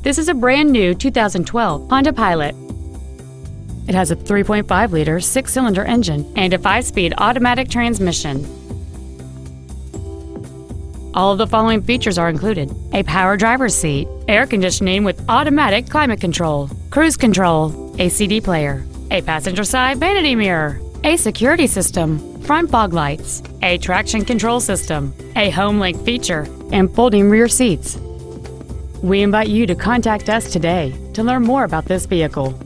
This is a brand new 2012 Honda Pilot. It has a 3.5-liter six-cylinder engine and a 5-speed automatic transmission. All of the following features are included: a power driver's seat, air conditioning with automatic climate control, cruise control, a CD player, a passenger side vanity mirror, a security system, front fog lights, a traction control system, a home link feature, and folding rear seats. We invite you to contact us today to learn more about this vehicle.